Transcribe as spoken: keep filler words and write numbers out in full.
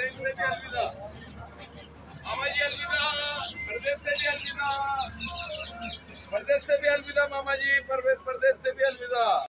Train से भी अलविदा, मामा जी अलविदा, परदेश से भी अलविदा, परदेश से भी अलविदा मामा जी, परदेश परदेश से भी अलविदा।